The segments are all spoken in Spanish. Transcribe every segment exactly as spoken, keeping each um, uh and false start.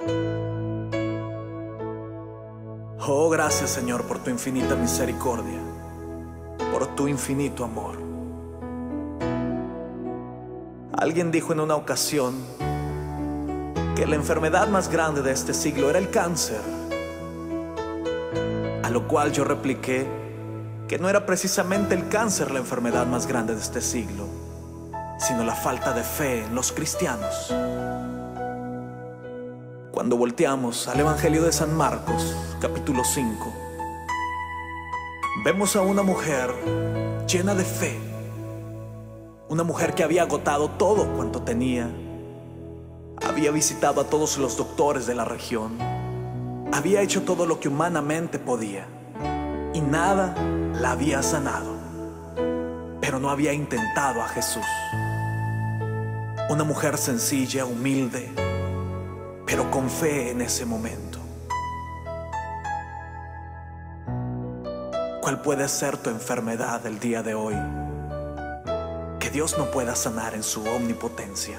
Oh, gracias, Señor, por tu infinita misericordia, por tu infinito amor. Alguien dijo en una ocasión que la enfermedad más grande de este siglo era el cáncer, a lo cual yo repliqué que no era precisamente el cáncer la enfermedad más grande de este siglo, sino la falta de fe en los cristianos. Cuando volteamos al Evangelio de San Marcos, capítulo cinco, vemos a una mujer llena de fe, una mujer que había agotado todo cuanto tenía, había visitado a todos los doctores de la región, había hecho todo lo que humanamente podía y nada la había sanado, pero no había intentado a Jesús. Una mujer sencilla, humilde, pero con fe en ese momento. ¿Cuál puede ser tu enfermedad el día de hoy que Dios no pueda sanar en su omnipotencia?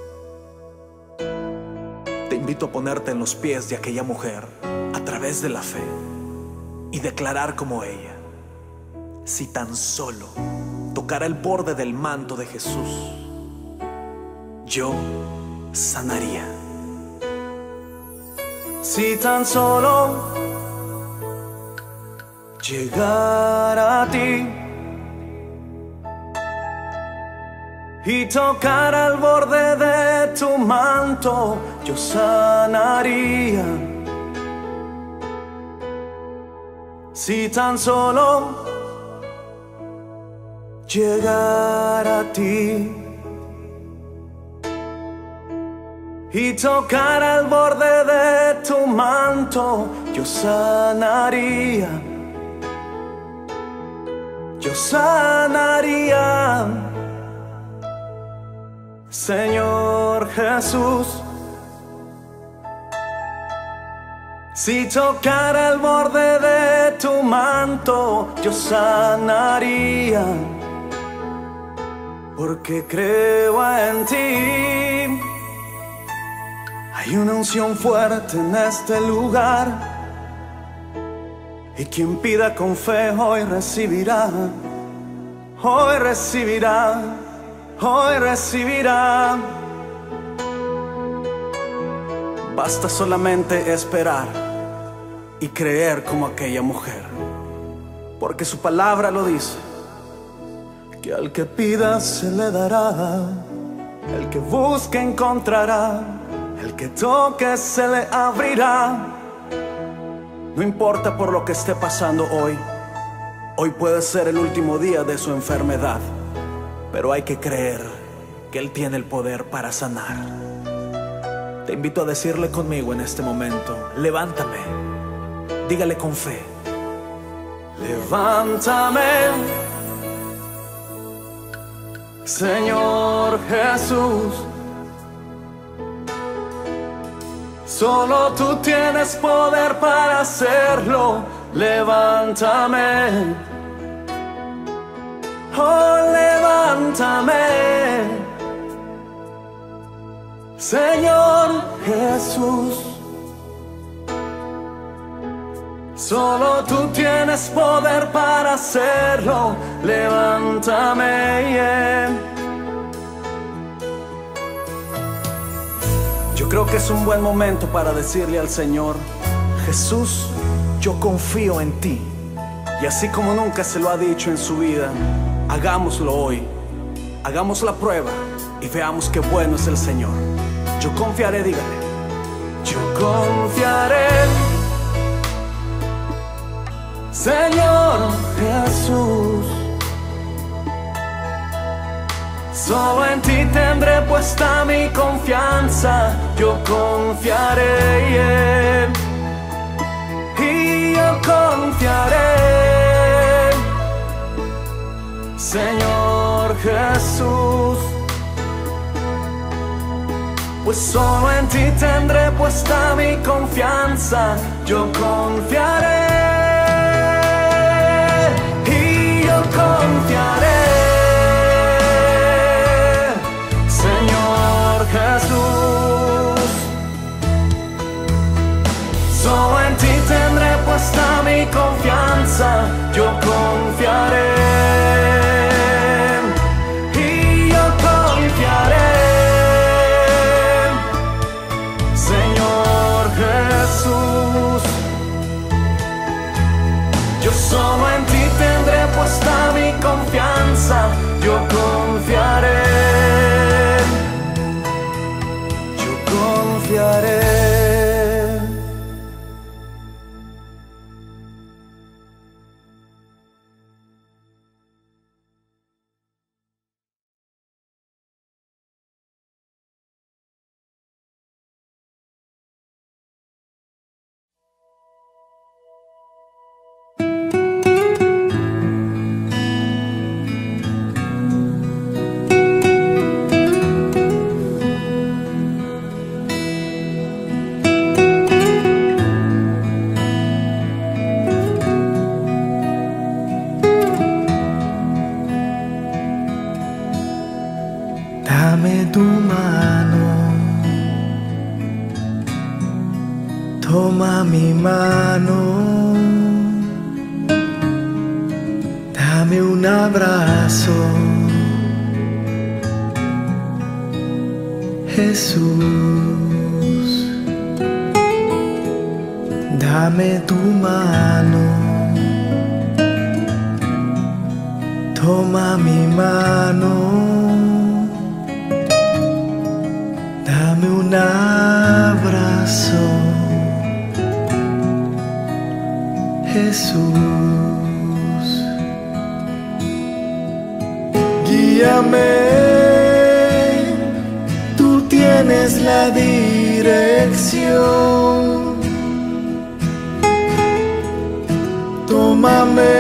Te invito a ponerte en los pies de aquella mujer a través de la fe y declarar como ella: si tan solo tocara el borde del manto de Jesús, yo sanaría. Si tan solo llegara a ti y tocara el borde de tu manto, yo sanaría. Si tan solo llegara a ti y tocara el borde de tu manto, yo sanaría. Yo sanaría. Señor Jesús, si tocara el borde de tu manto, yo sanaría, porque creo en ti. Hay una unción fuerte en este lugar, y quien pida con fe hoy recibirá, hoy recibirá, hoy recibirá. Basta solamente esperar y creer como aquella mujer, porque su palabra lo dice, que al que pida se le dará, el que busque encontrará, el que toque se le abrirá. No importa por lo que esté pasando hoy, hoy puede ser el último día de su enfermedad, pero hay que creer que Él tiene el poder para sanar. Te invito a decirle conmigo en este momento: levántame. Dígale con fe: levántame, Señor Jesús. Solo tú tienes poder para hacerlo. Levántame, oh, levántame, Señor Jesús. Solo tú tienes poder para hacerlo. Levántame, yeah. Yo creo que es un buen momento para decirle al Señor: Jesús, yo confío en ti. Y así como nunca se lo ha dicho en su vida, hagámoslo hoy. Hagamos la prueba y veamos qué bueno es el Señor. Yo confiaré, dígale. Yo confiaré, Señor Jesús. Solo en ti tendré puesta mi confianza. Yo confiaré, yeah. Y yo confiaré, Señor Jesús. Pues solo en ti tendré puesta mi confianza. Yo confiaré y yo confiaré, Señor Jesús. confiaré. Dame tu mano, toma mi mano, dame un abrazo, Jesús. Dame tu mano, toma mi mano, dame un abrazo, Jesús. Guíame, tú tienes la dirección. Tómame,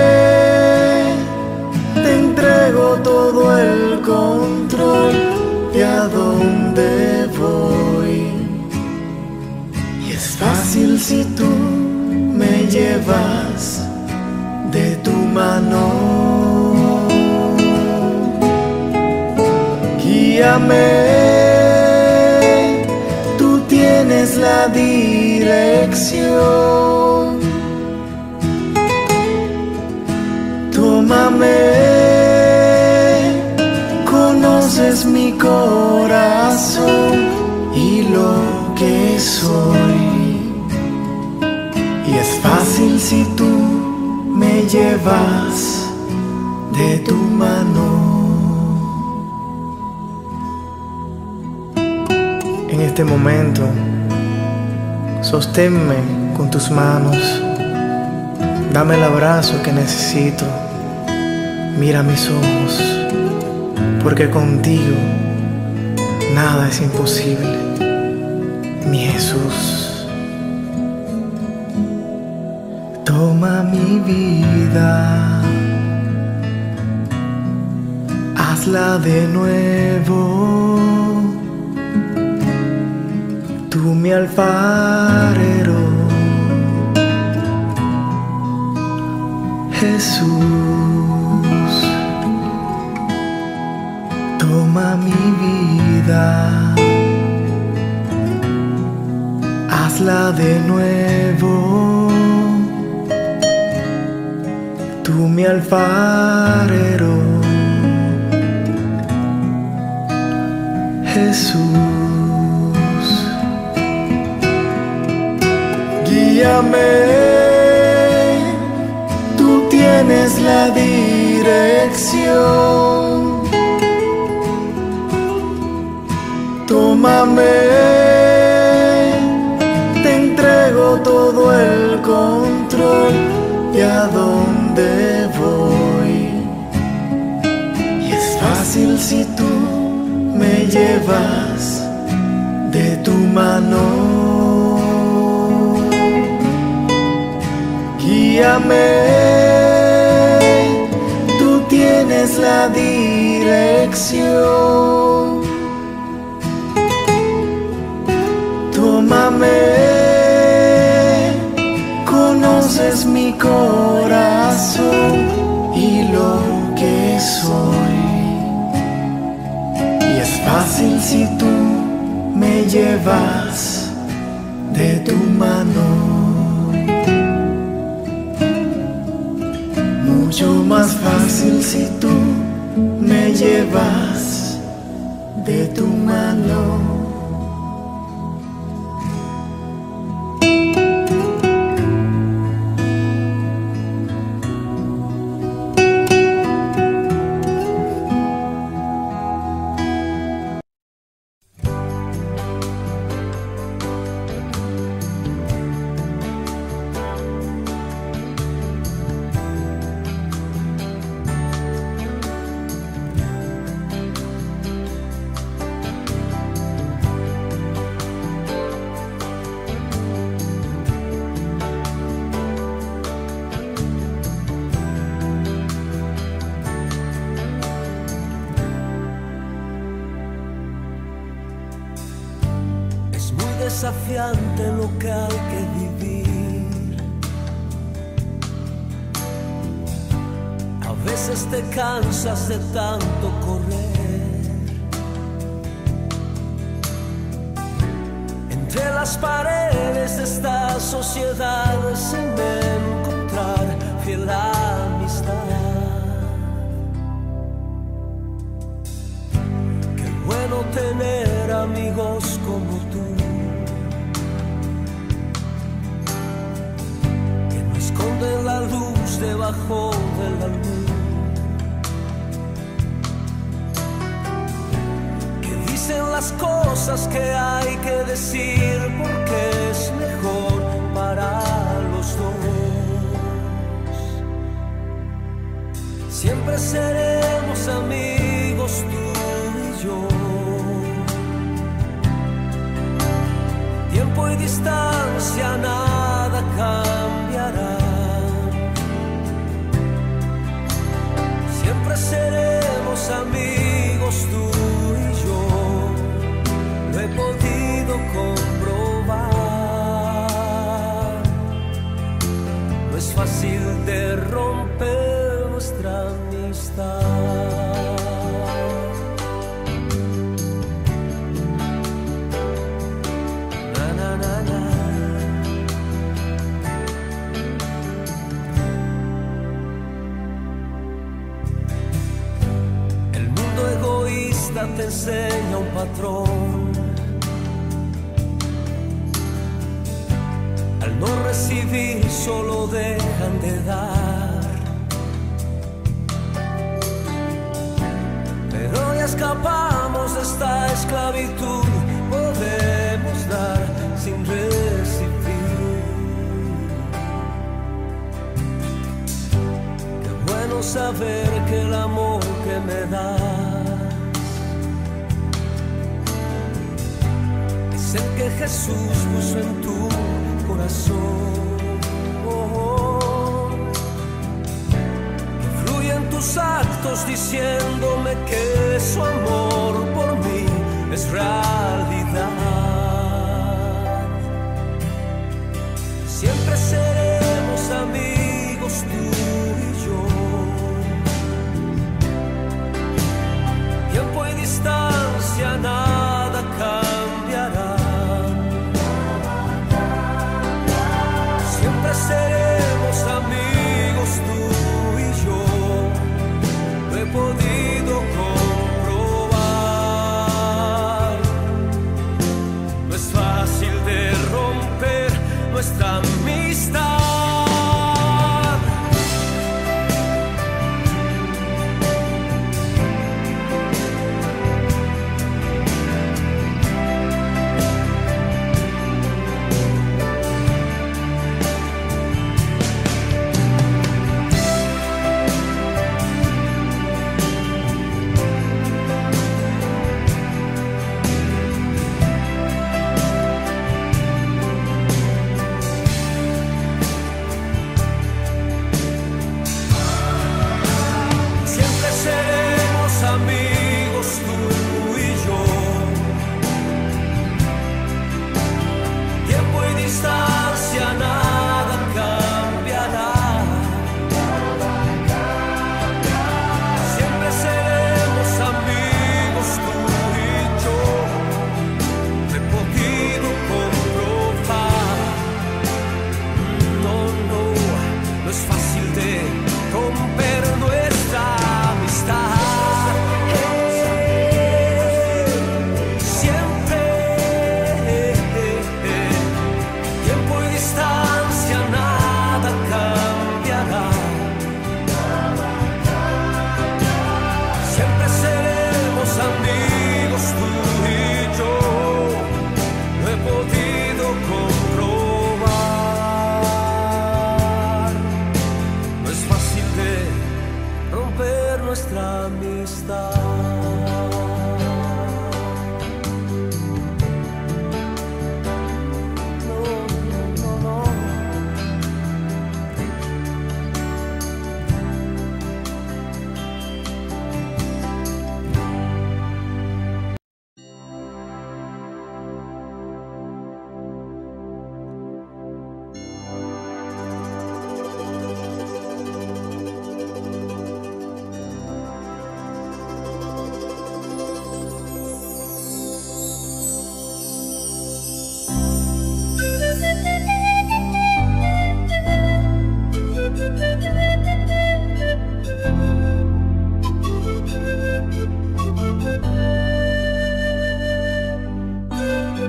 te entrego todo el control de a dónde voy. Y es fácil si tú me llevas de tu mano. Guíame, tú tienes la dirección. Tómame, conoces mi corazón y lo que soy. Y es fácil si tú me llevas de tu mano. En este momento, sosténme con tus manos. Dame el abrazo que necesito. Mira mis ojos, porque contigo nada es imposible, mi Jesús. Toma mi vida, hazla de nuevo. Tú mi alfarero, Jesús. Toma mi vida, hazla de nuevo. Tú mi alfarero, Jesús. Guíame, tú tienes la dirección. Tómame, te entrego todo el control de a dónde voy. Y es fácil si tú me llevas de tu mano. Guíame, tú tienes la dirección. Tómame, conoces mi corazón y lo que soy. Y es fácil si tú me llevas de tu mano. Mucho más fácil si tú me llevas de tu mano. desafiante lo que hay que vivir. A veces te cansas de tanto correr. Entre las paredes de esta sociedad sin encontrar fiel amistad. Qué bueno tener amigos como tú, que no esconden la luz debajo del almud, que dicen las cosas que hay que decir porque es mejor para los dos. Siempre seremos amigos tú y yo. Tiempo y distancia nada cambiará. Siempre seremos amigos tú y yo. Lo he podido comprobar. No es fácil de romper nuestra amistad. Te enseña un patrón. Al no recibir solo dejan de dar. Pero ya escapamos de esta esclavitud. Podemos dar sin recibir. Qué bueno saber que el amor que me das es el que Jesús puso en tu corazón. Que fluye en tus actos diciéndome que su amor por mí es realidad. Siempre seremos amigos tú y yo. Tiempo y distancia nada cambiará. Seremos amigos tú y yo. Lo he podido comprobar. No es fácil de romper nuestra amistad.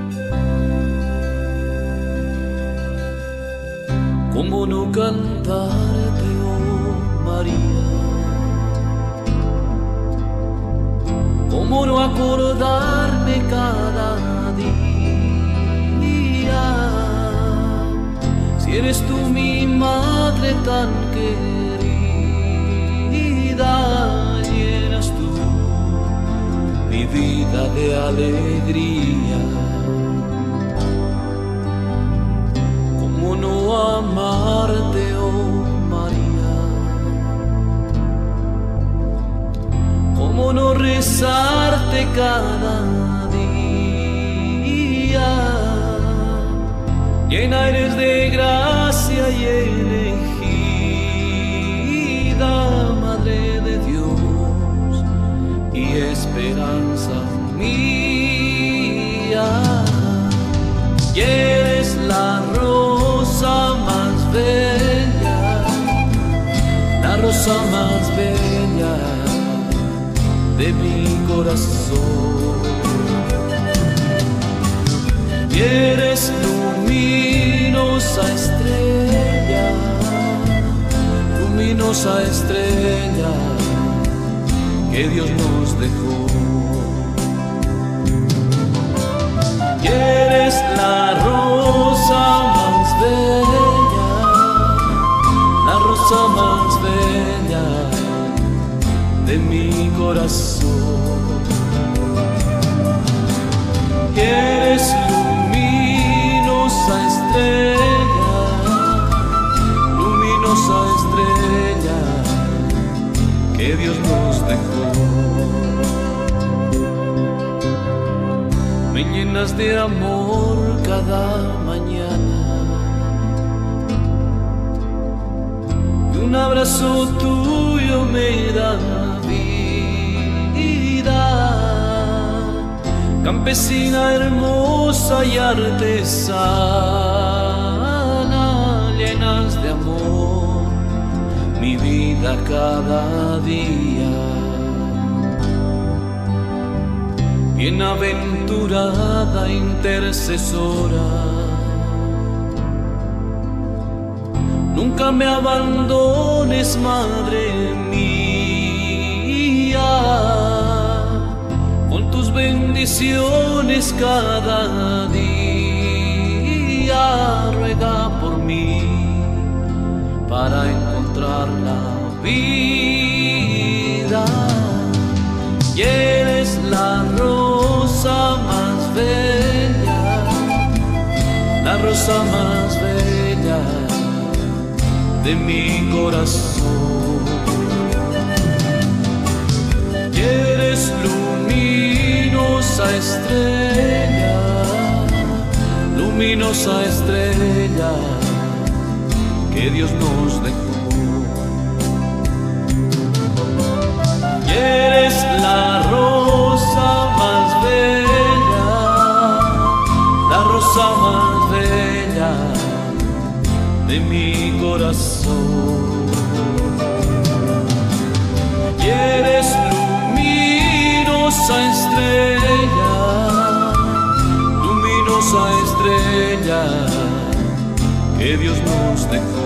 ¿Cómo no cantarte, oh María? ¿Cómo no acordarme cada día? Si eres tú mi madre tan querida, llenas tú mi vida de alegría. ¿Cómo no amarte, oh María? ¿Cómo no rezarte cada día? Llena eres de gracia y elegida, Madre de Dios y esperanza mía. Y eres la rosa más bella, la rosa más bella de mi corazón. Y eres luminosa estrella, luminosa estrella que Dios nos dejó. Y eres la rosa más bella, la rosa más bella de mi corazón. Y eres luminosa estrella, luminosa estrella que Dios nos dejó. Me llenas de amor cada mañana y un abrazo tuyo me da vida. Campesina hermosa y artesana, llenas de amor mi vida cada día. Bienaventurada intercesora, nunca me abandones, Madre mía. Con tus bendiciones cada día, ruega por mí para encontrar la vida. Y eres la rosa más bella, la rosa más bella de mi corazón. Y eres luminosa estrella, luminosa estrella que Dios nos dejó. Y eres la rosa más bella, la rosa más bella de mi corazón. Y eres luminosa estrella, luminosa estrella que Dios nos dejó.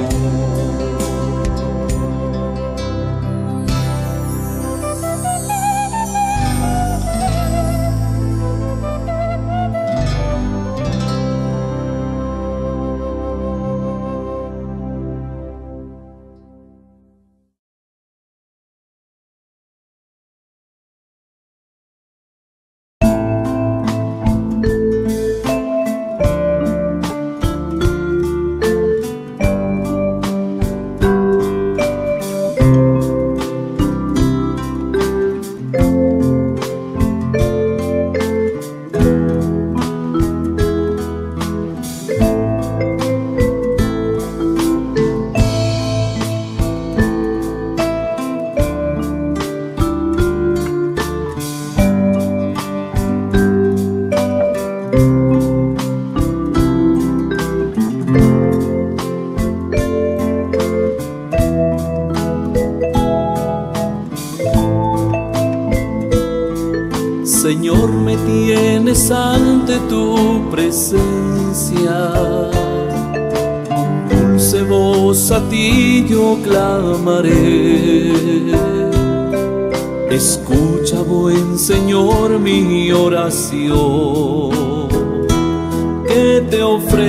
presencia. Con dulce voz a ti yo clamaré. Escucha, buen Señor, mi oración, que te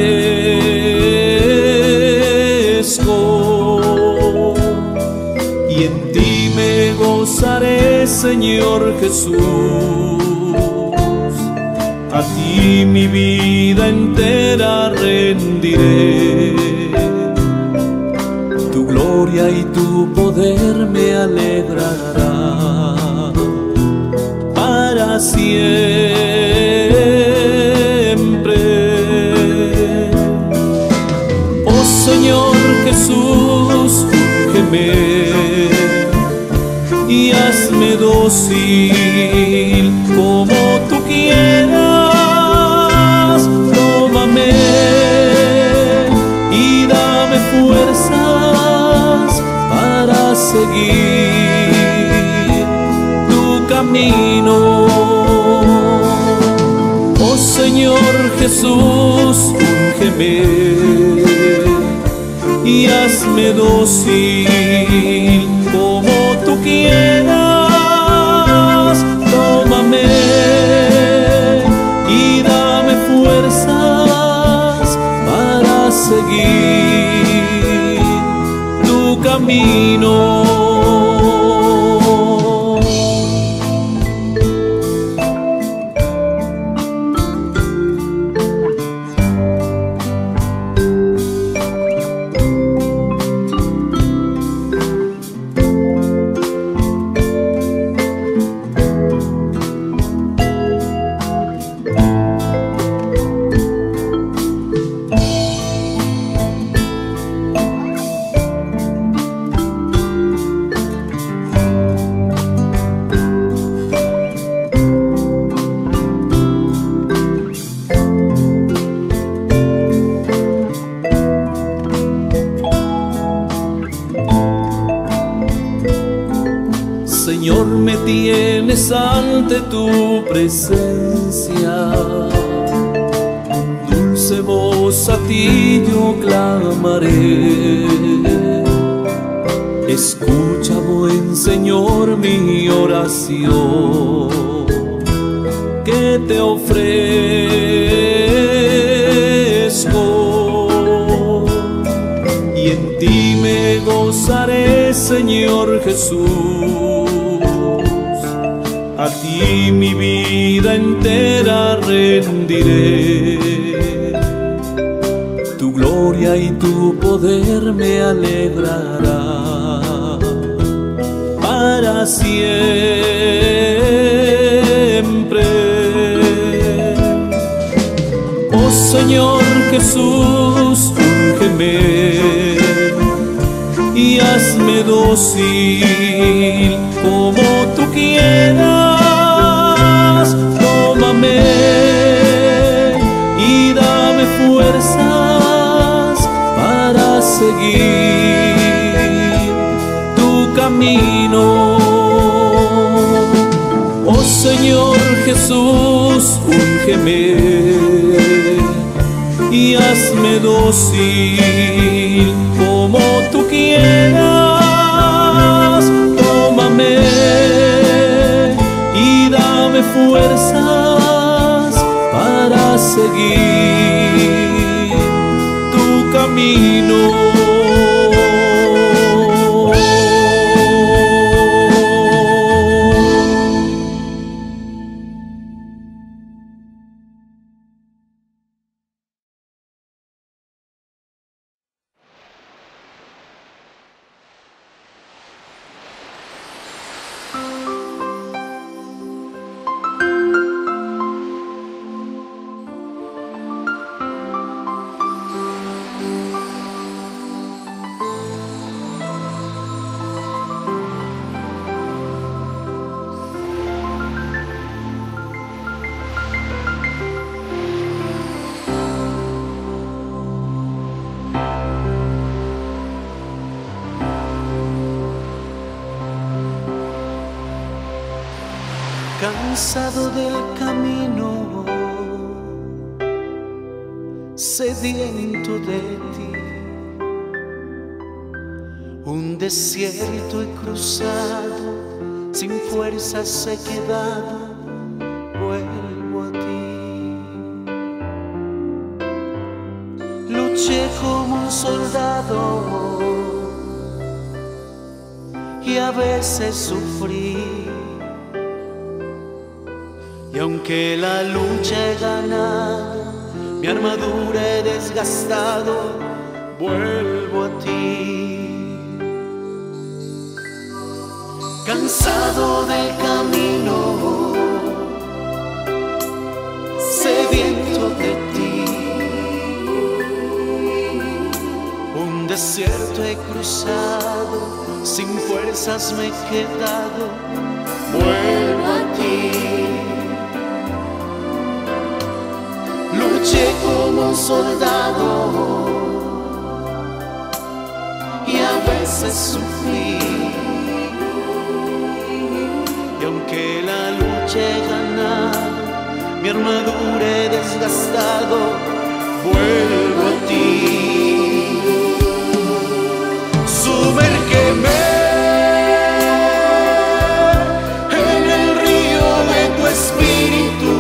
ofrezco, y en ti me gozaré, Señor Jesús. A ti mi vida entera rendiré. Tu gloria y tu poder me alegrará para siempre. Oh Señor Jesús, úngeme y hazme dócil como tú quieras. Tómame y dame fuerzas para seguir tu camino. Oh Señor Jesús, úngeme y hazme dócil como tú quieras. Tómame y dame fuerzas para seguir tu camino. Señor, me tienes ante tu presencia. Con dulce voz a ti yo clamaré. Escucha, buen Señor, mi oración, que te ofrezco, y en ti me gozaré, Señor Jesús. A ti mi vida entera rendiré. Tu gloria y tu poder me alegrará para siempre. Oh Señor Jesús, úngeme y hazme dócil como tú quieras. Tómame y dame fuerzas para seguir tu camino. Oh Señor Jesús, úngeme y hazme dócil como tú quieras. Tómame y dame fuerzas para seguir tu camino. Cansado del camino, sediento de ti. Un desierto he cruzado, sin fuerzas he quedado, vuelvo a ti. Luché como un soldado y a veces sufrí, y aunque la lucha he ganado, mi armadura he desgastado, vuelvo a ti. Cansado del camino, sediento de ti. Un desierto he cruzado, sin fuerzas me he quedado, vuelvo a ti. Luché como un soldado y a veces sufrí, y aunque la lucha he ganado, mi armadura he desgastado, vuelvo a ti. Sumérgeme en el río de tu espíritu.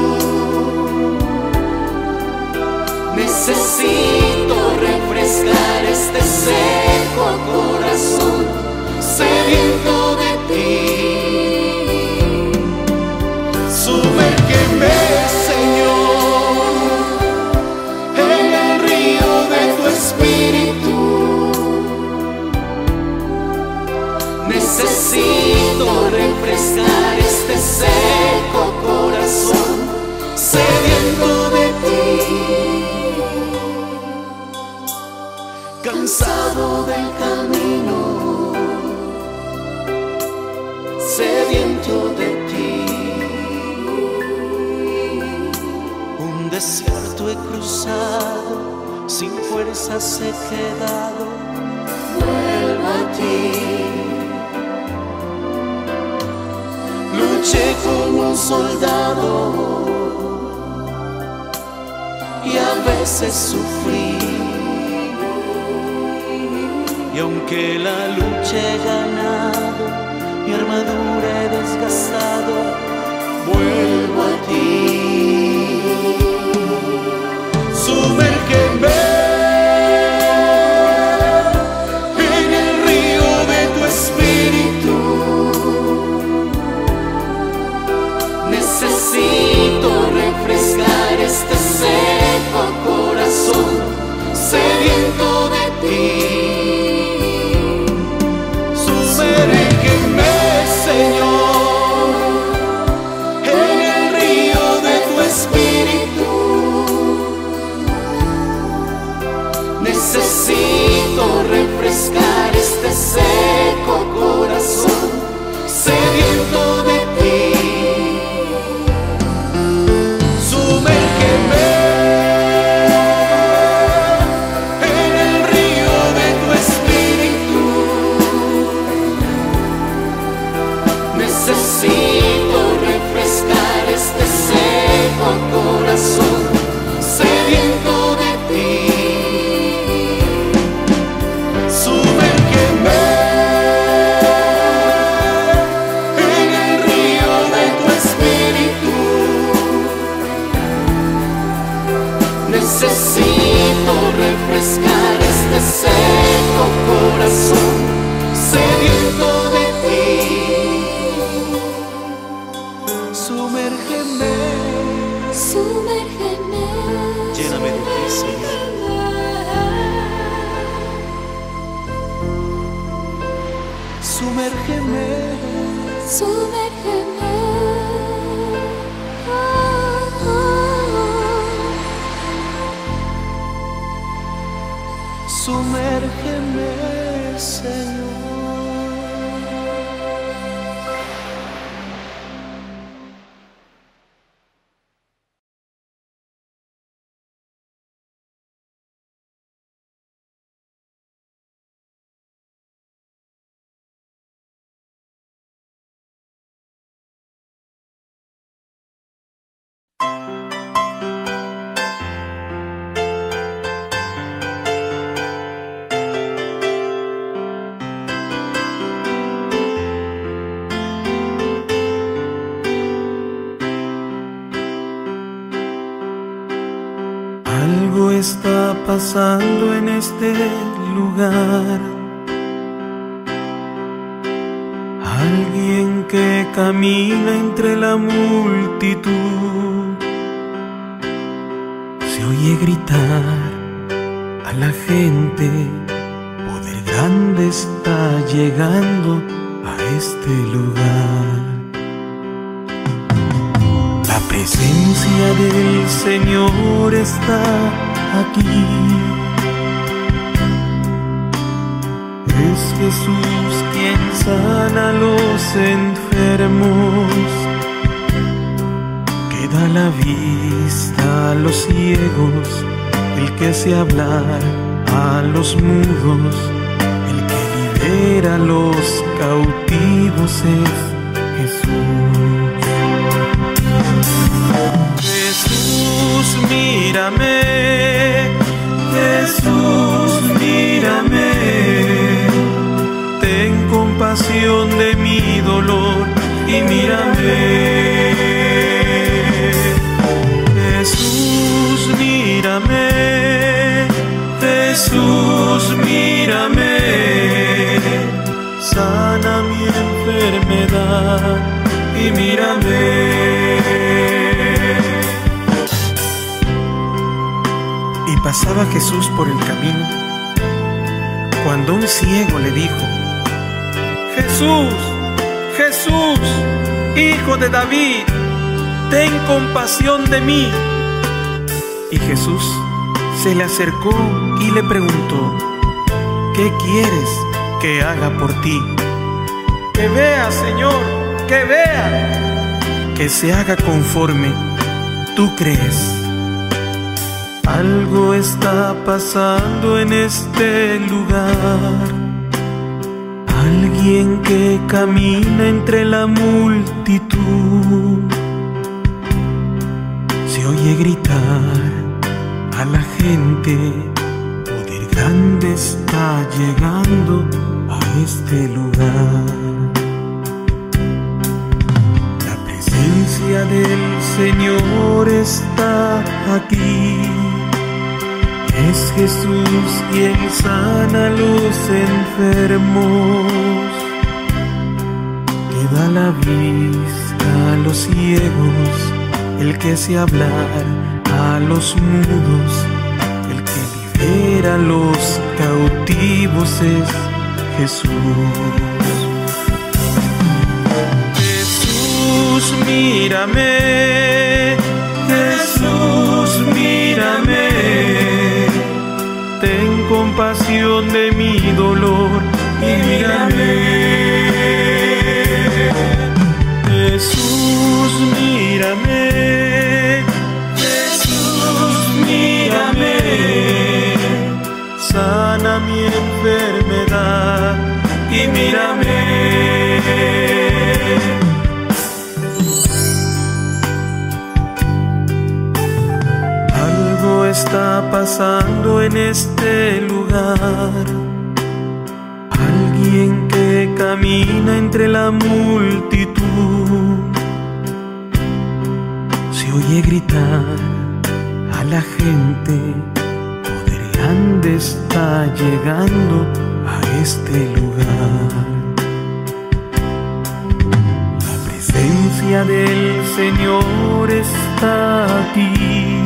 Necesito refrescar este seco corazón, sediento de ti. Sumérgeme, Señor, en el río de tu espíritu. Necesito refrescar este seco corazón, sediento de ti. Cansado del camino, sediento de ti. Un desierto he cruzado, sin fuerzas he quedado, vuelvo a ti. Luché como un soldado y a veces sufrí, y aunque la lucha he ganado, mi armadura he desgastado, vuelvo a ti. Sumérgeme en el río de tu espíritu. Necesito refrescar este seco corazón, sediento de ti. Sumérgeme, Señor, en el río de tu espíritu. Necesito refrescar este seco corazón, sediento de ti. Sumérgeme en el río de tu espíritu. Necesito refrescar este seco corazón, sediento de ti. Sumérgeme en el río de tu espíritu. Necesito refrescar este seco corazón, sediento de ti. Sumérgeme, Sumérgeme, lléname de ti, Señor. Sumérgeme, sumérgeme. Oh, oh. sumérgeme, Señor. Algo está pasando en este lugar. Alguien que camina entre la multitud se oye gritar a la gente: poder grande está llegando a este lugar. La presencia del Señor está aquí. Es Jesús quien sana a los enfermos, que da la vista a los ciegos, el que hace hablar a los mudos, el que libera a los cautivos es Jesús. Jesús, mírame, Jesús, mírame, ten compasión de mi dolor y mírame. Jesús, mírame, Jesús, mírame, sana mi enfermedad y mírame. Y pasaba Jesús por el camino, cuando un ciego le dijo: Jesús, Jesús, Hijo de David, ten compasión de mí. Y Jesús se le acercó y le preguntó: ¿qué quieres que haga por ti? Que vea, Señor, que vea. Que se haga conforme tú crees. Algo está pasando en este lugar. Alguien que camina entre la multitud se oye gritar a la gente: poder grande está llegando a este lugar. La presencia del Señor está aquí. Es Jesús quien sana a los enfermos, que da la vista a los ciegos, el que hace hablar a los mudos, el que libera a los cautivos es Jesús. Jesús, mírame, Jesús, mírame, ten compasión de mi dolor y mírame. Jesús, mírame, Jesús, mírame, sana mi enfermedad y mírame. Algo está pasando en este lugar. Alguien que camina entre la multitud se oye gritar a la gente: poder grande está llegando a este lugar. La presencia del Señor está aquí.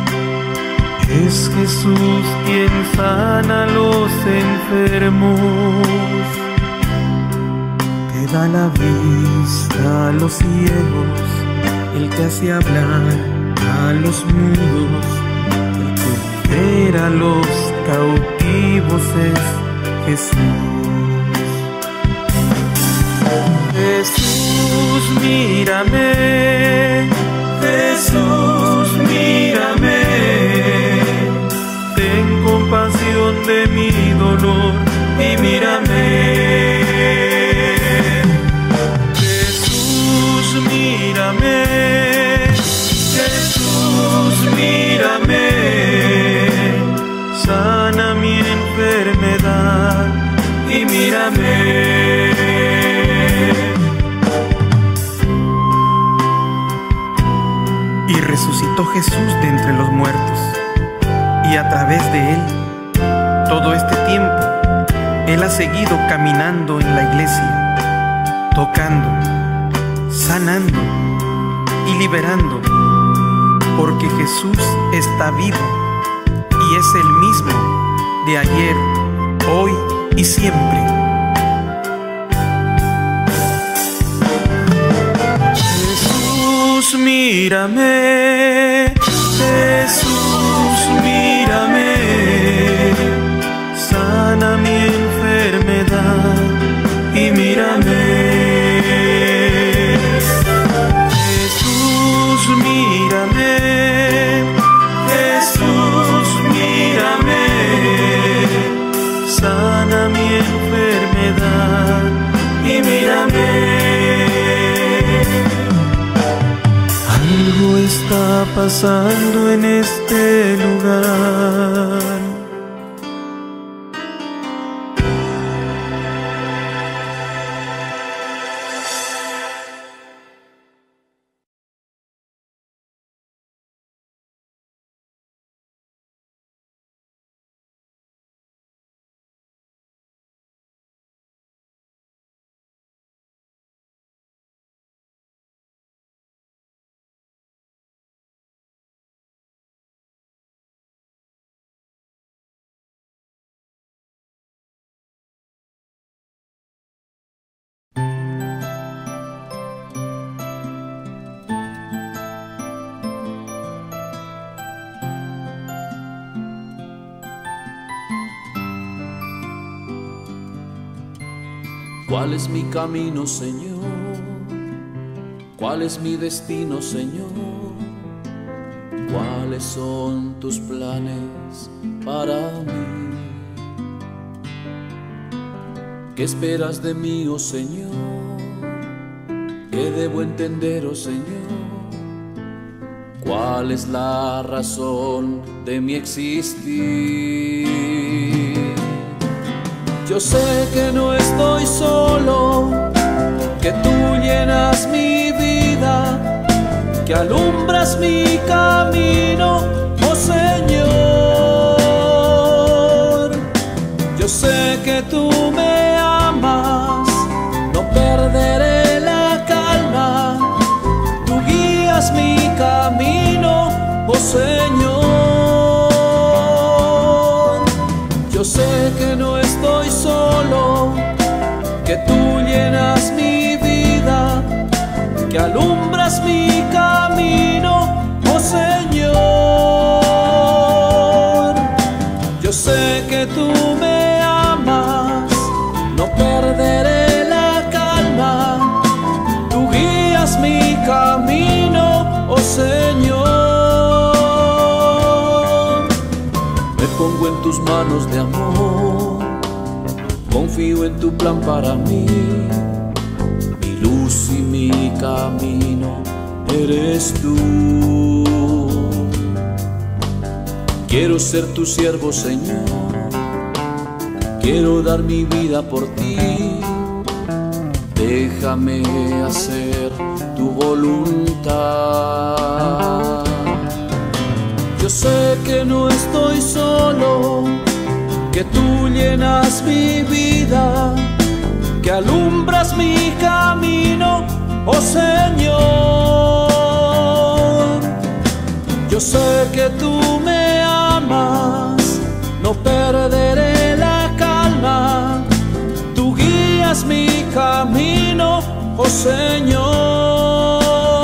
Es Jesús quien sana a los enfermos, que da la vista a los ciegos, el que hace hablar a los mudos, el que libera a los cautivos es Jesús. Jesús, mírame, Jesús, mírame, ten compasión de mi dolor y mírame. Jesús, mírame, Jesús, mírame, sana mi enfermedad y mírame. Y resucitó Jesús de entre los muertos, y a través de Él, todo este tiempo, Él ha seguido caminando en la iglesia, tocando, sanando y liberando, porque Jesús está vivo y es el mismo de ayer, hoy y siempre. Jesús, mírame, Jesús, mírame, sana mi enfermedad y mírame. Jesús, mírame, Jesús, mírame, sana mi enfermedad y mírame. Algo está pasando en este lugar. ¿Cuál es mi camino, Señor? ¿Cuál es mi destino, Señor? ¿Cuáles son tus planes para mí? ¿Qué esperas de mí, oh Señor? ¿Qué debo entender, oh Señor? ¿Cuál es la razón de mi existir? Yo sé que no estoy solo, que tú llenas mi vida, que alumbras mi camino, oh Señor. Yo sé que tú me amas, no perderé la calma, tú guías mi camino, oh Señor. Yo sé que no estoy solo, que tú llenas mi vida, que alumbras mi camino, oh Señor. Yo sé que tú me amas, no perderé la calma, tú guías mi camino, oh Señor. Me pongo en tus manos de amor, confío en tu plan para mí, mi luz y mi camino eres tú. Quiero ser tu siervo, Señor, quiero dar mi vida por ti, déjame hacer tu voluntad. Yo sé que no estoy solo, que tú llenas mi vida, que alumbras mi camino, oh Señor. Yo sé que tú me amas, no perderé la calma, tú guías mi camino, oh Señor.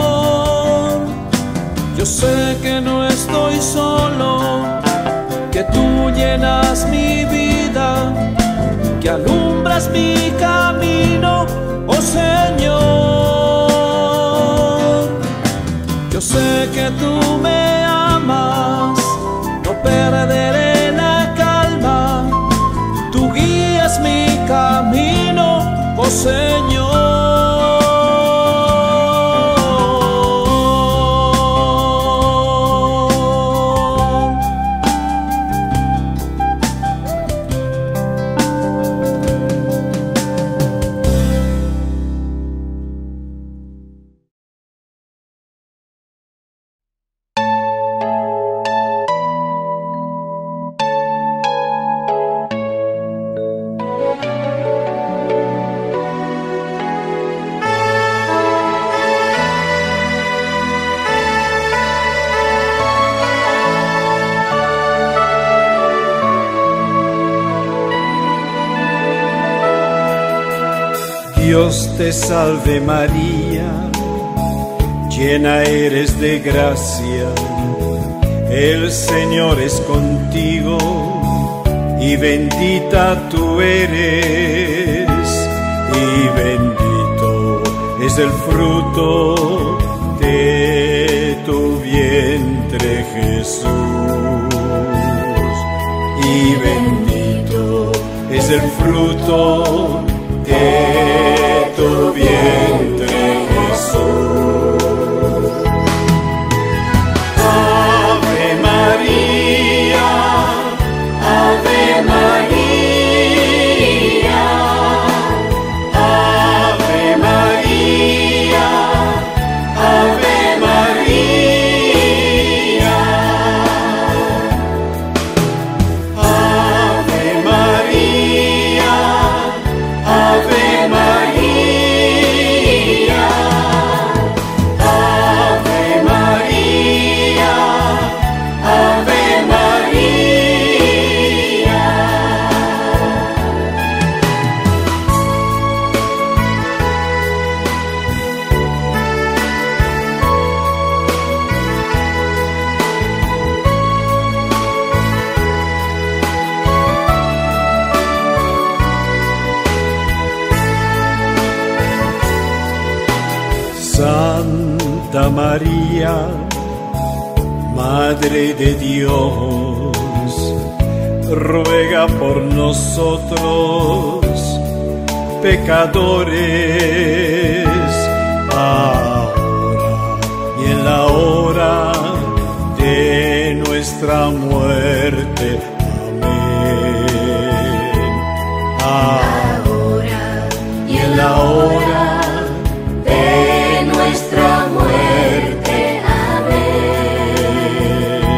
Yo sé que no estoy solo, que tú llenas mi vida, que alumbras mi camino, oh Señor. Yo sé que tú me amas, no perderé la calma, tú guías mi camino, oh Señor. Dios te salve María, llena eres de gracia, el Señor es contigo y bendita tú eres, y bendito es el fruto de tu vientre Jesús, y bendito es el fruto de tu vientre Jesús. Ave María, Ave María, Ave María, Ave María, Ave María, Ave María, Ave María, Ave María. Santa María, Madre de Dios, ruega por nosotros pecadores, ahora y en la hora de nuestra muerte. Amén. Ahora y en la hora de nuestra muerte. Amén.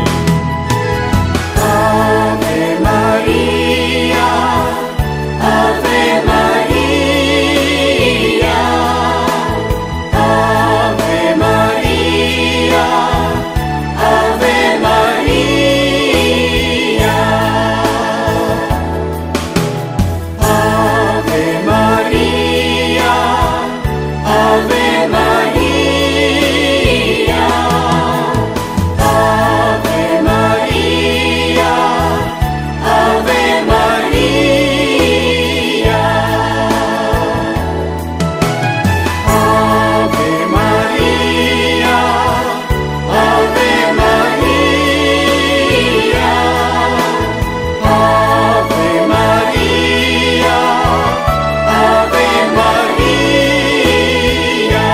Ave María, Ave María, Ave María, Ave María, Ave María, Ave María, Ave María, Ave María, Ave María, Ave María, Ave María, Ave María,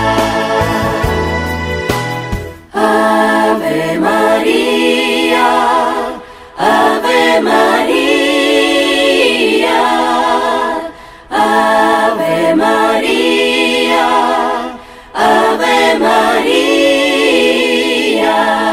Ave María, Ave María, Ave María, Ave María.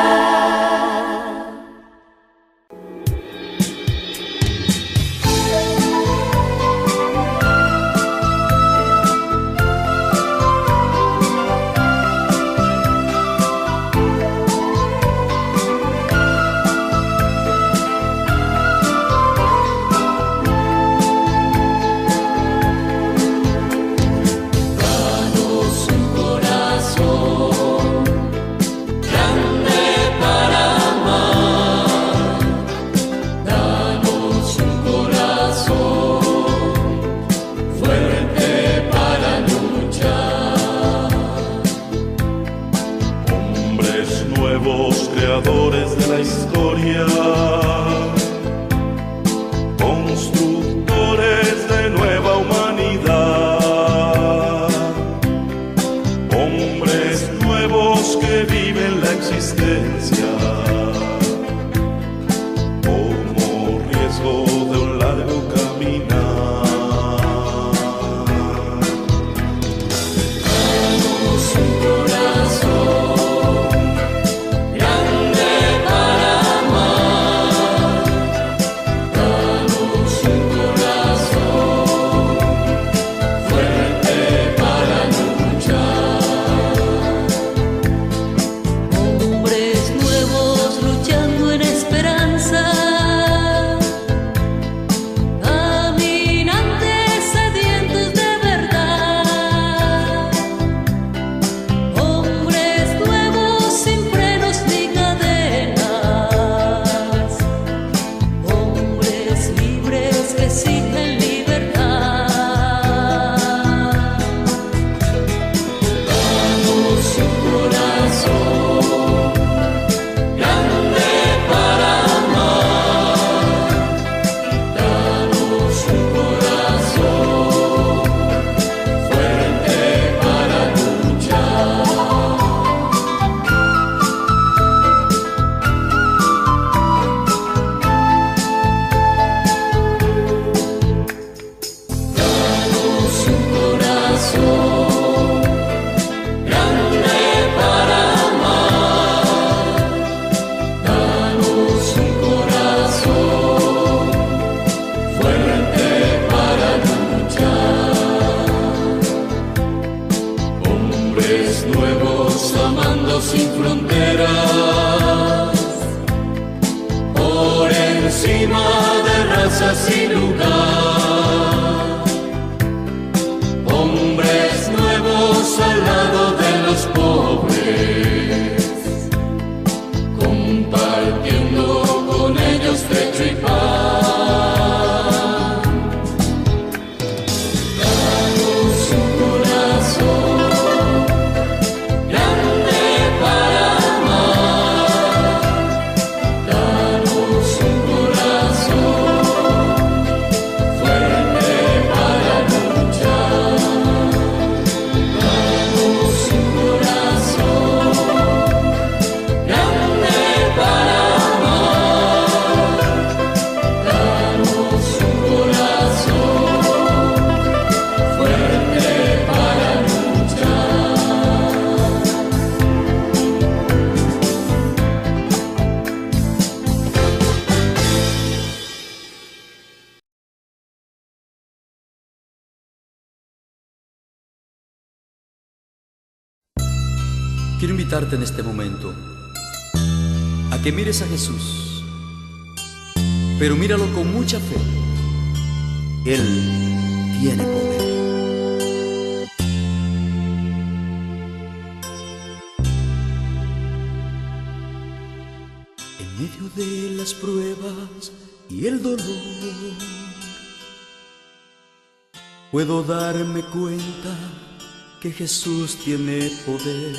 Danos un corazón grande para amar. Danos un corazón fuerte para luchar. Hombres nuevos, creadores de la historia, constructores de nueva humanidad. Hombres nuevos que viven la existencia como riesgo de un largo caminar. Danos un corazón grande para amar. encima de razas sin lugar, hombres nuevos al lado de los pobres, compartiendo con ellos techo y pan. Danos un corazón grande para amar, danos un corazón fuerte para luchar, danos un corazón grande para amar, danos un corazón fuerte para luchar. Quiero invitarte en este momento a que mires a Jesús, pero míralo con mucha fe. Él tiene poder. En medio de las pruebas y el dolor, puedo darme cuenta que Jesús tiene poder.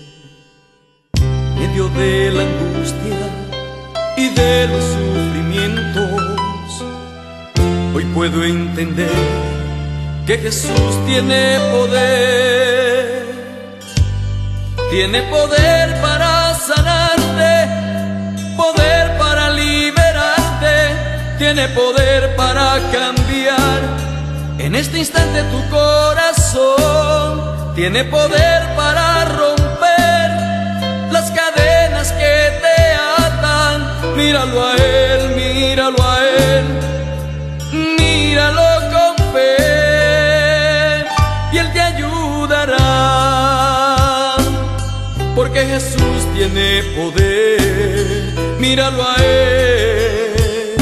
En medio de la angustia y de los sufrimientos, hoy puedo entender que Jesús tiene poder. Tiene poder para sanarte, poder para liberarte, tiene poder para cambiar en este instante tu corazón. Tiene poder para romper las cadenas que te atan. Míralo a Él, míralo a Él, míralo con fe y Él te ayudará, porque Jesús tiene poder. Míralo a Él,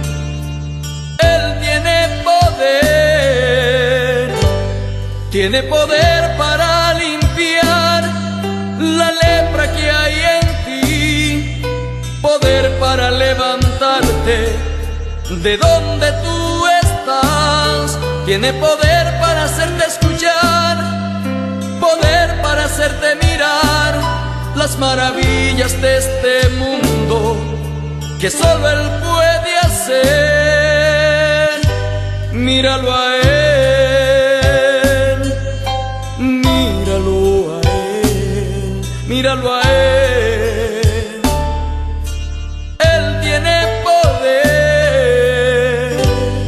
Él tiene poder. Tiene poder para limpiar la lepra que hay en ti, poder para levantarte de donde tú estás. Tiene poder para hacerte escuchar, poder para hacerte mirar las maravillas de este mundo que solo Él puede hacer. Míralo a Él, míralo a Él, míralo a Él. Él tiene poder.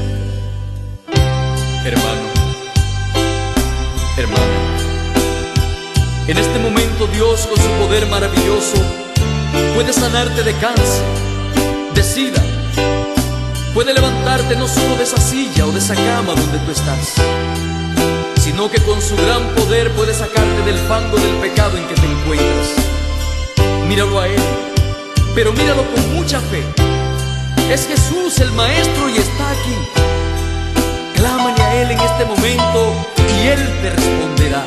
Hermano, hermana, en este momento Dios con su poder maravilloso puede sanarte de cáncer, de sida. Puede levantarte no solo de esa silla o de esa cama donde tú estás, sino que con su gran poder puede sacarte del fango del pecado en que te encuentras. Míralo a Él, pero míralo con mucha fe. Es Jesús el Maestro y está aquí. Clámale a Él en este momento y Él te responderá.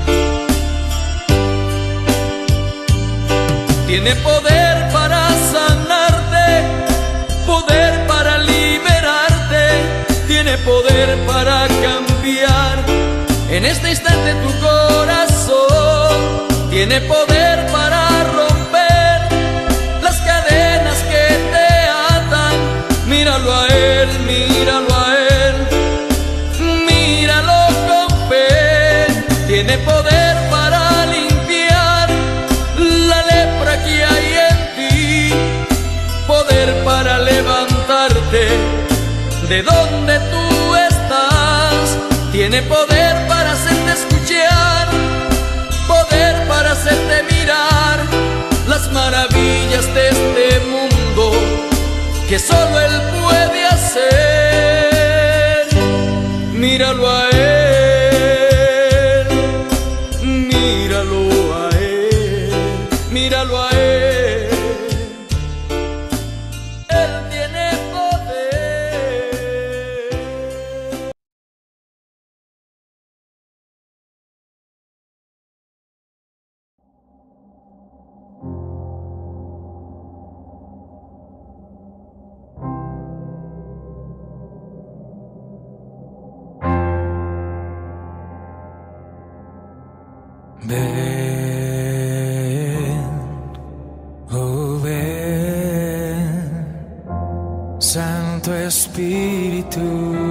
Tiene poder para sanarte, poder para liberarte, tiene poder para cambiar en este instante tu corazón. Tiene poder para romper las cadenas que te atan. Míralo a Él, míralo a Él, míralo con fe. Tiene poder para limpiar la lepra que hay en ti, poder para levantarte de donde tú estás. Tiene poder para hacerte escuchar, poder para hacerte mirar las maravillas de este mundo que solo Él puede hacer. Míralo a Él, míralo a Él, míralo a Él. Él tiene poder. Ven, oh ven, Santo Espíritu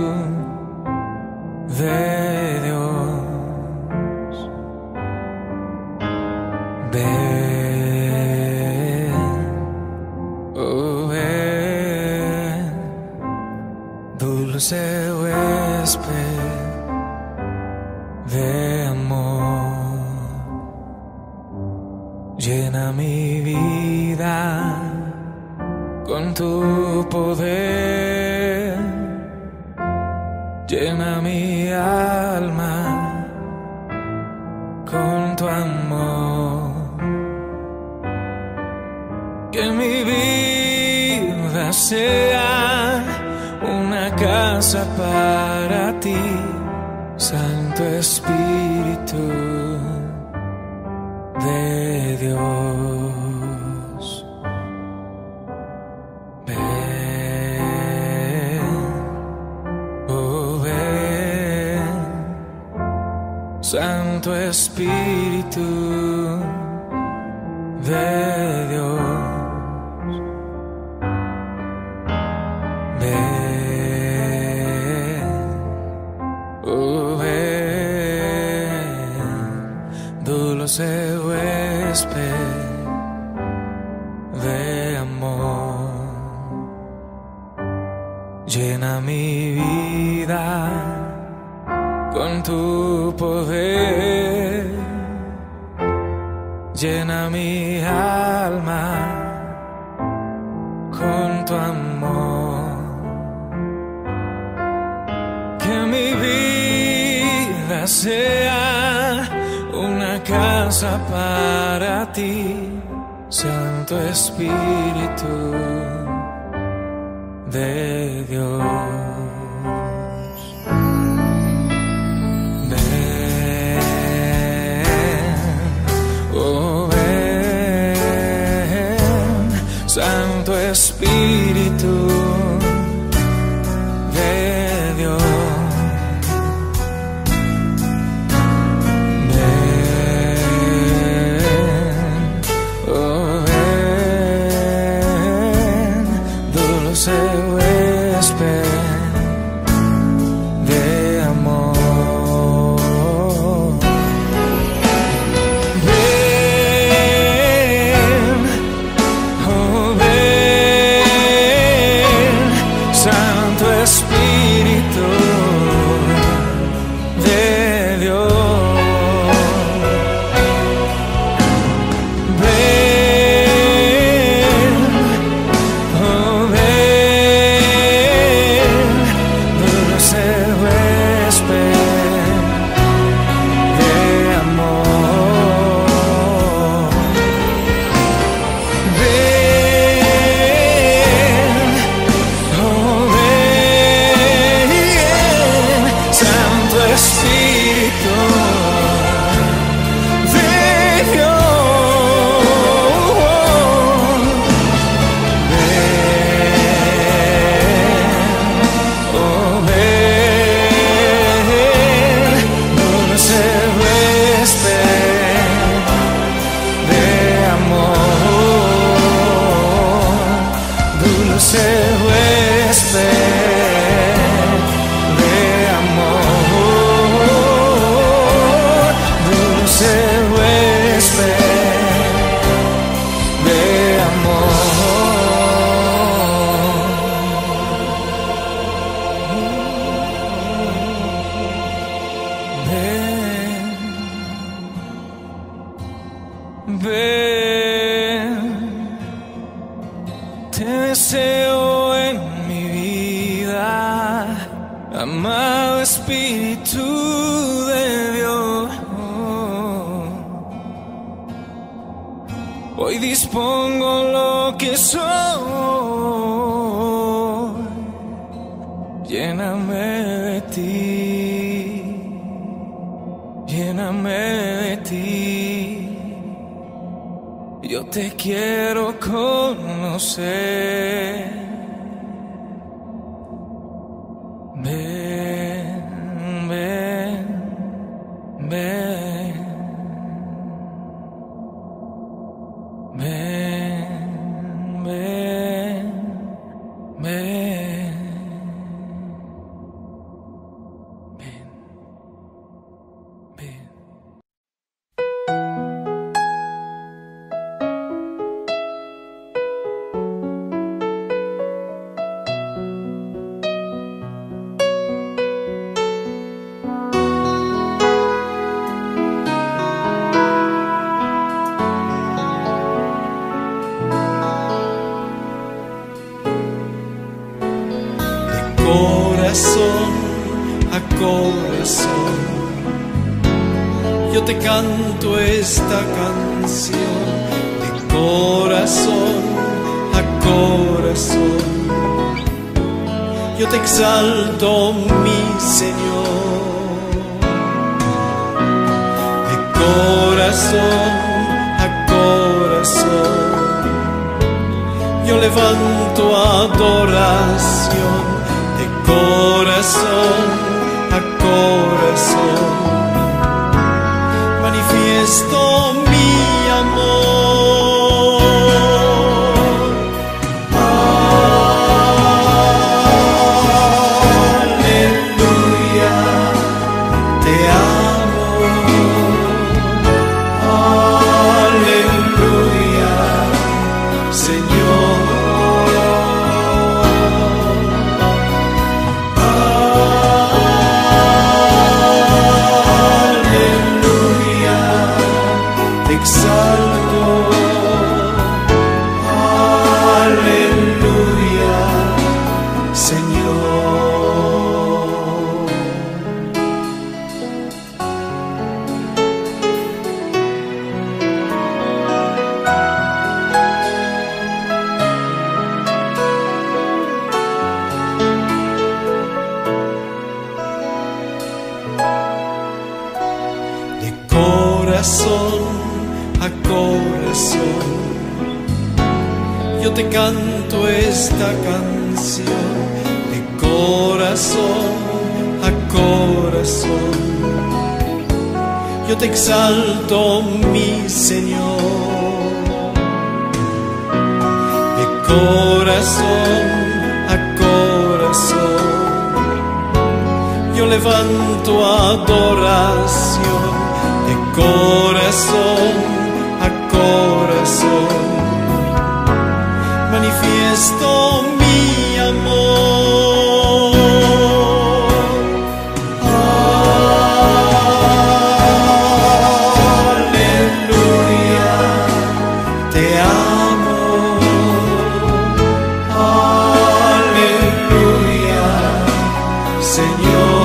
de Dios. Ven, oh ven, dulce huésped de amor. Llena mi vida con tu poder, llena mi alma con tu amor. Que mi vida sea una casa para ti, Santo Espíritu de Dios. Ven, oh ven, Santo Espíritu de Dios. Ven, oh ven, dulce huésped de amor. Llena mi vida con tu poder, llena mi alma con tu amor. Que mi vida sea una casa para ti, Santo Espíritu de Dios. Ven, oh ven, Santo Espíritu de Dios. Ven, oh ven, dulce huésped de amor. Ven, oh ven, Santo Espíritu de Dios. Ven, oh ven, dulce huésped de amor. Ven, oh ven, Santo Espíritu de Dios. Ven, oh ven, dulce huésped de amor, dulce huésped de amor, dulce huésped de amor. Ven, ven, te deseo en mi vida, amado Espíritu de Dios. Hoy dispongo lo que soy, lléname de ti, lléname de ti. Yo te quiero conocer. Ven, ven, ven. ven, ven, ven. Corazón a corazón, yo te canto esta canción. De corazón a corazón, yo te exalto, mi Señor. De corazón a corazón, yo levanto adoración. Corazón a corazón, manifiesto mi amor. Aleluya, te amo. Aleluya, Señor. Exalto, aleluya, Señor. De corazón a corazón, yo te canto esta canción. De corazón a corazón, yo te exalto, mi Señor. De corazón a corazón, yo levanto adoración. De corazón a corazón, manifiesto mi amor. Aleluya, te amo. Aleluya, Señor.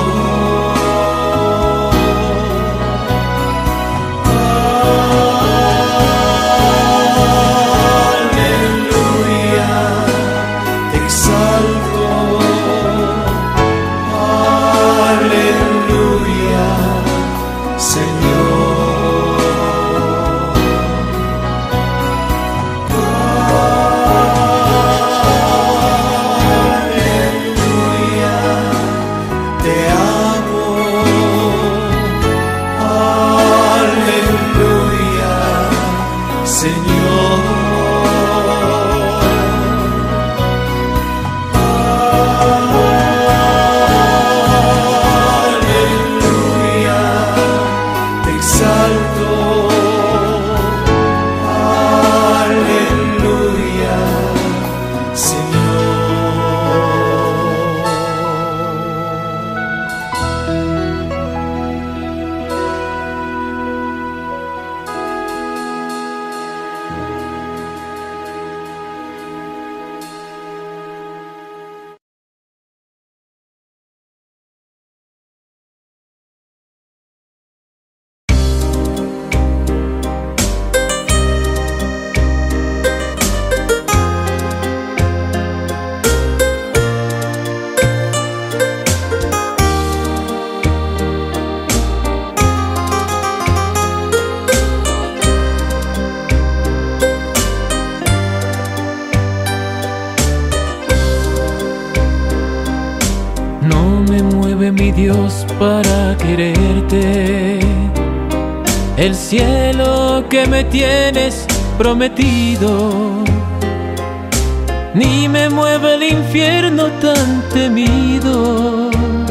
mi Dios para quererte, el cielo que me tienes prometido, ni me mueve el infierno tan temido,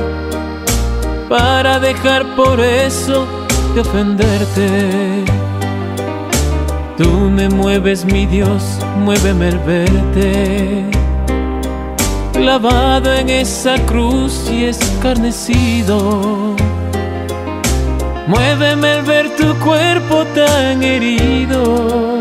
para dejar por eso de ofenderte. Tú me mueves, mi Dios, muéveme el verte clavado en esa cruz y escarnecido. Muéveme el ver tu cuerpo tan herido.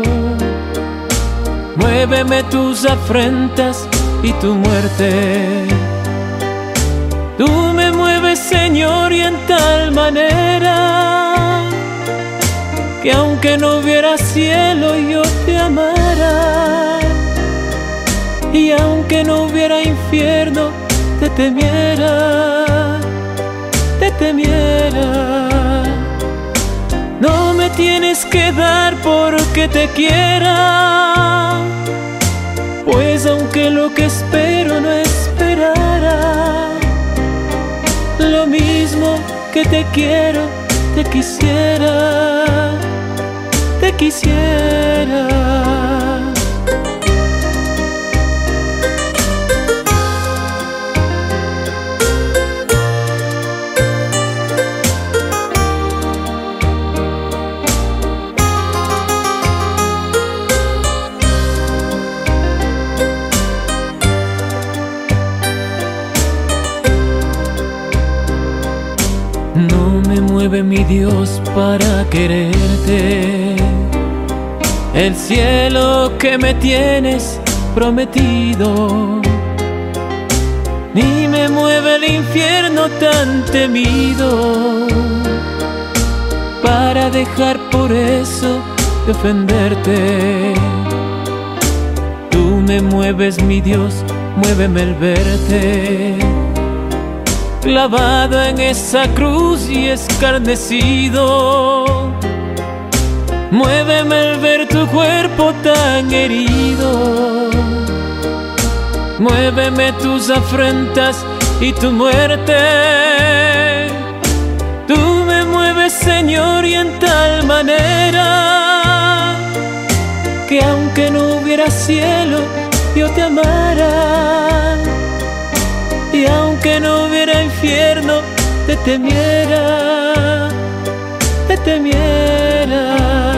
Muéveme tus afrentas y tu muerte. Tú me mueves, Señor, y en tal manera que aunque no hubiera cielo yo te amara, y aunque no hubiera infierno te temiera, te temiera. No me tienes que dar porque te quiera, pues aunque lo que espero no esperara, lo mismo que te quiero, te quisiera, te quisiera. No me mueve, mi Dios, para quererte el cielo que me tienes prometido, ni me mueve el infierno tan temido, para dejar por eso de ofenderte. Tú me mueves, mi Dios, muéveme el verte clavado en esa cruz y escarnecido. Muéveme el ver tu cuerpo tan herido. Muéveme tus afrentas y tu muerte. Tú me mueves, Señor, y en tal manera que aunque no hubiera cielo yo te amara, y aunque no hubiera infierno te temiera, te temiera.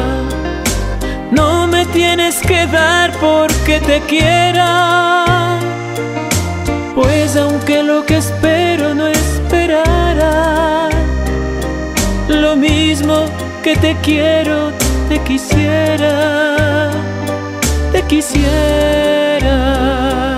No me tienes que dar porque te quiera, pues aunque lo que espero no esperara, lo mismo que te quiero, te quisiera, te quisiera.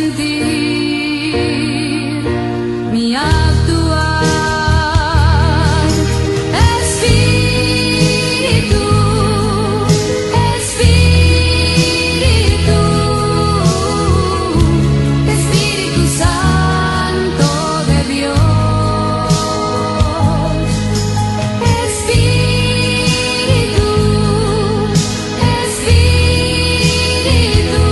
sentir, mi actuar. Espíritu, Espíritu, Espíritu Santo de Dios. Espíritu, Espíritu,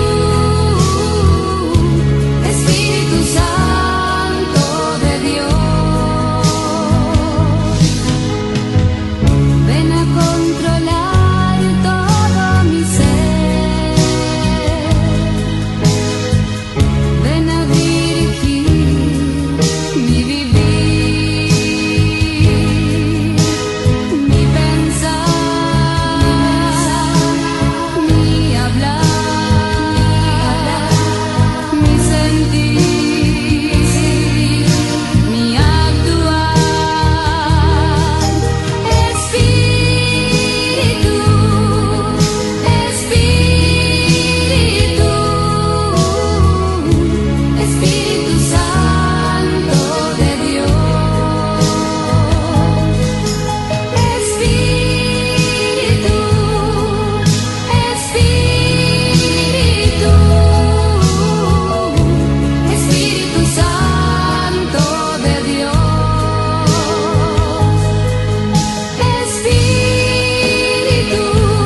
Espíritu Santo de Dios. Ven a controlar todo mi ser. Ven a dirigir mi vivir, mi pensar, mi hablar, mi sentir, mi actuar. Espíritu, Espíritu, Espíritu Santo de Dios. Espíritu, Espíritu, Espíritu Santo de Dios. Espíritu,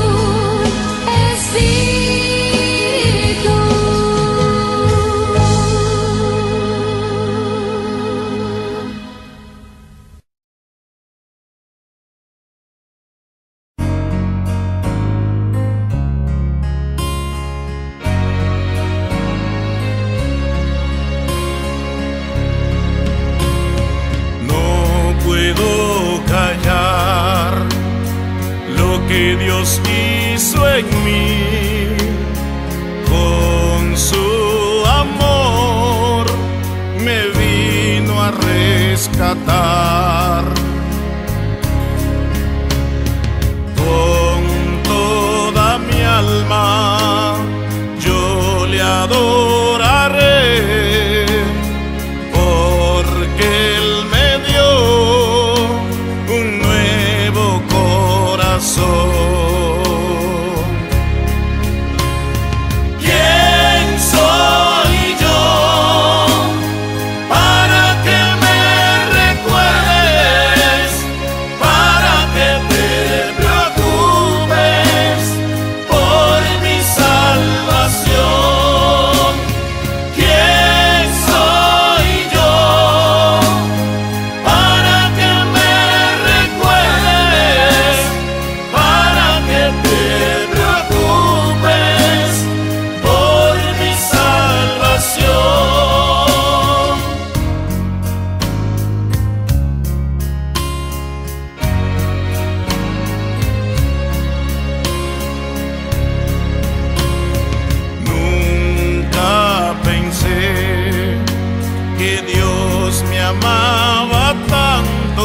Espíritu. No puedo callar lo que Dios hizo en mí. Con su amor me vino a rescatar. Con toda mi alma yo le adoraré, porque Él me dio un nuevo corazón. ¿Quién soy yo para que me recuerdes, para que te preocupes por mi salvación? ¿Quién soy yo para que me recuerdes, para que te preocupes por mi salvación? Nunca pensé que Dios me amaba tanto,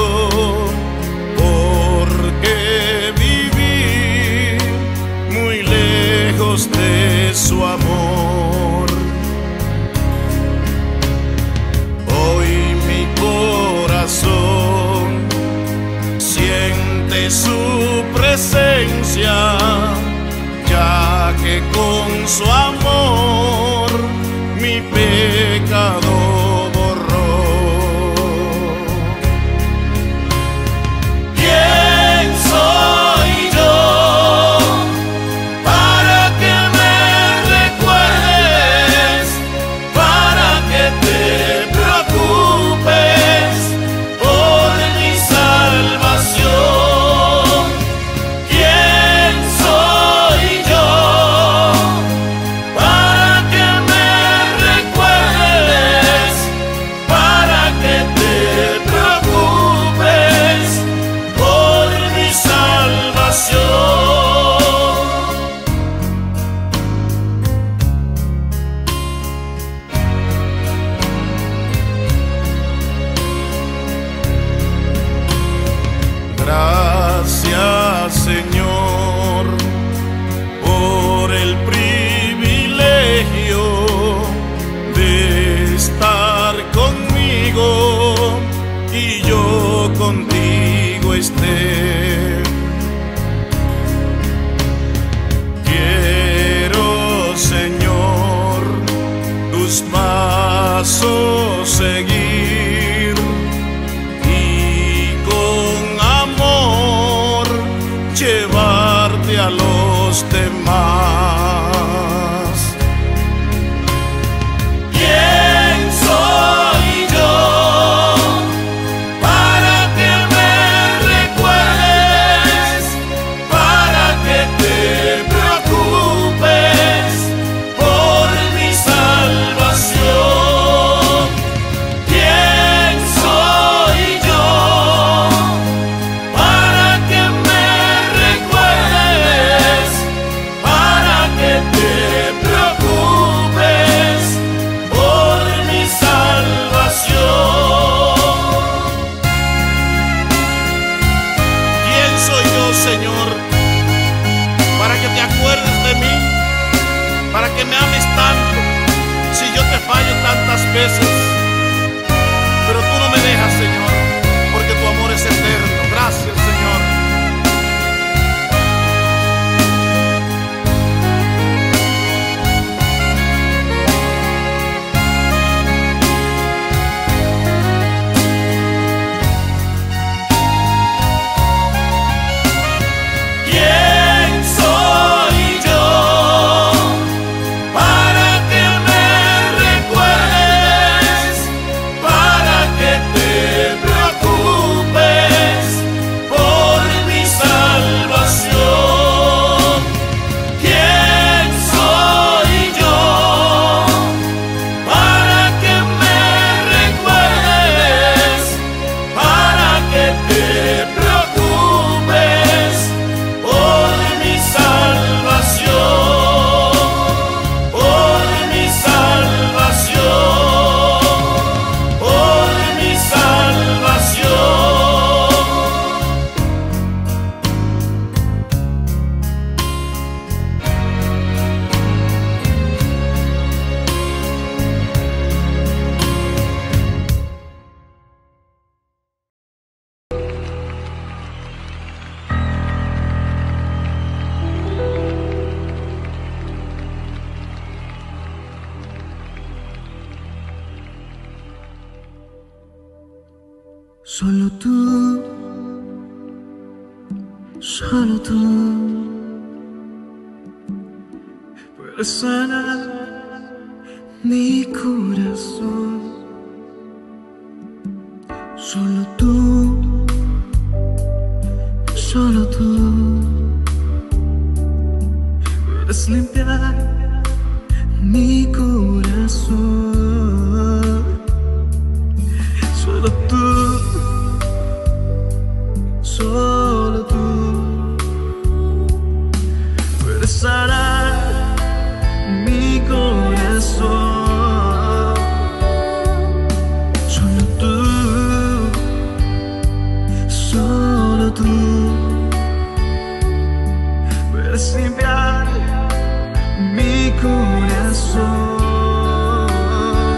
porque viví muy lejos de su amor. Hoy mi corazón siente su presencia, ya que con su amor mi pecado borró. ¿Quién soy yo para que me recuerdes, para que te preocupes por mi salvación? ¿Quién soy yo yo contigo esté. Quiero, Señor, tus pasos seguir y con amor llevarte a los demás. ¿Quién soy yo para que me recuerdes, para que te preocupes por mi salvación? ¿Quién soy yo para que me recuerdes, para que te preocupes por mi salvación? ¿Quién soy yo, Señor, para que te acuerdes de mí, para que me ames tanto, si yo te fallo tantas veces? Pero tú no me dejas, Señor, porque tu amor es eterno. Gracias, Señor. ¿Quién soy yo para que me recuerdes, para que te preocupes por mi salvación? ¿Quién soy yo para que me recuerdes, para que te preocupes por mi salvación, por mi salvación, por mi salvación? Solo tú, solo tú puedes sanar mi corazón. Solo tú, solo tú puedes limpiar mi corazón. Solo tú, solo tú puedes sanar mi corazón. Solo tú, solo tú puedes limpiar mi corazón.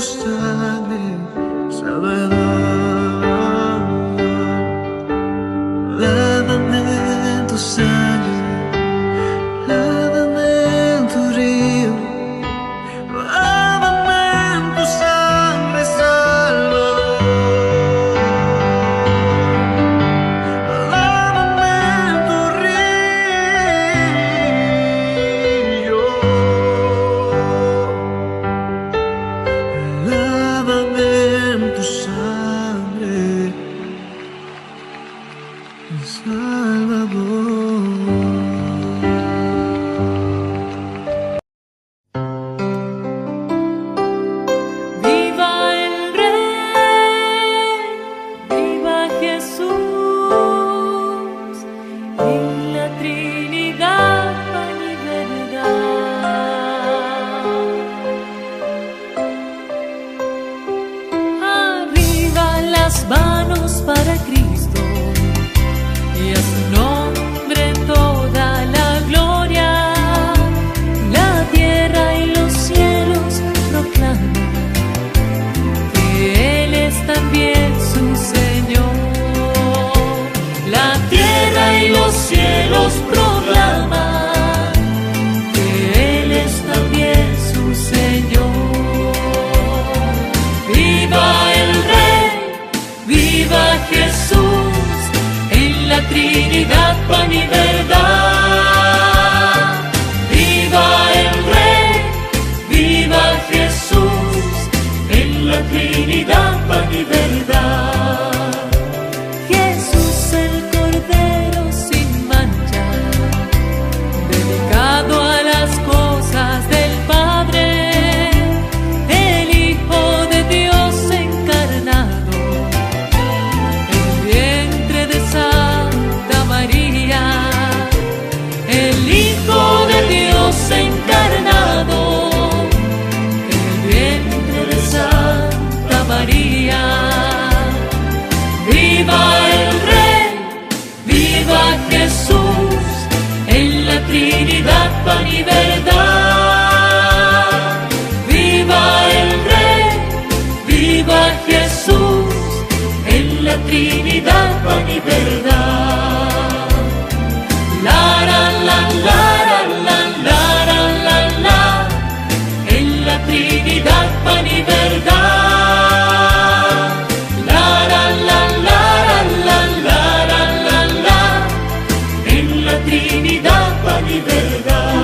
sangre, Salvador. Lávame en tu sangre, lávame en tu río, lávame en tu sangre, Salvador. Lávame en tu río, lávame en tu sangre, Salvador. Viva el Rey, viva Jesús, en la Trinidad, pan y verdad. Arriba las manos para Cristo y a su nombre toda la gloria. La tierra y los cielos proclaman que Él es también su Señor. La tierra y los cielos proclaman que Él es también su Señor. Viva el Rey, viva Jesús, en la Trinidad, pan y verdad. Viva el Rey, viva Jesús, en la Trinidad, pan y verdad. Jesús el Cordero sin mancha, dedicado a las cosas del Padre, el Hijo de Dios encarnado, el vientre de Santa María, el Hijo de Dios encarnado, el vientre de Santa María. Viva el Rey, viva Jesús, en la Trinidad, pan y verdad. Viva el Rey, viva Jesús, en la Trinidad, pan y verdad. La la la la la la la la la, en la Trinidad, pan y verdad. La la la la la la la la la, en la Trinidad, pan y verdad.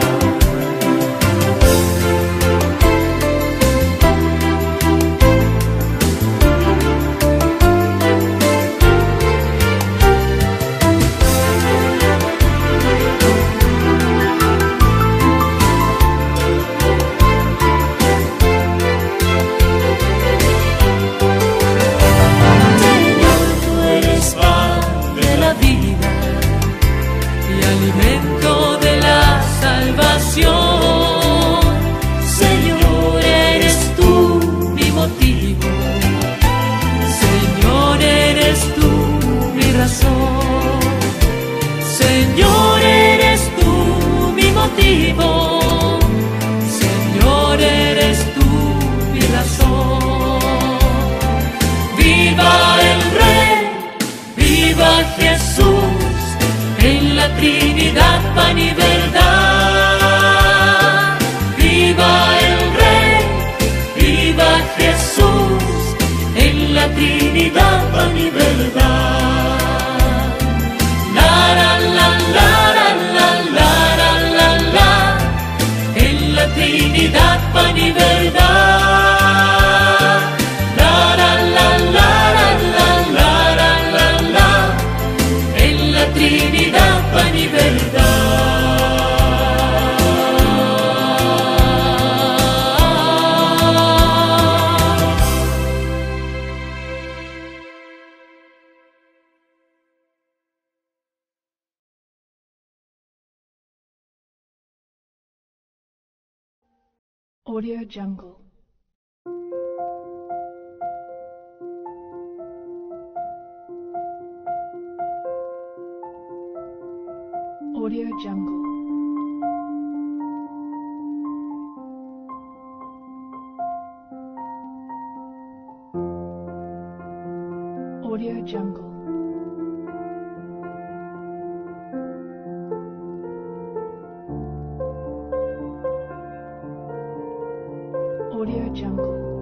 Señor, tú eres pan de la vida y alimento de la salvación. Señor, eres tú mi motivo. Señor, eres tú mi razón. Señor, eres tú mi motivo. Señor, eres tú mi razón. Viva el Rey, viva Jesús, en la Trinidad, pan y verdad. Viva el Rey, viva Jesús, en la Trinidad, pan y verdad. La la la la la la la la la la, en la Trinidad, pan y verdad. La la la la la la la la la la, en la Trinidad, pan y verdad. Audio Jungle. Audio Jungle. Audio Jungle. Audio Jungle.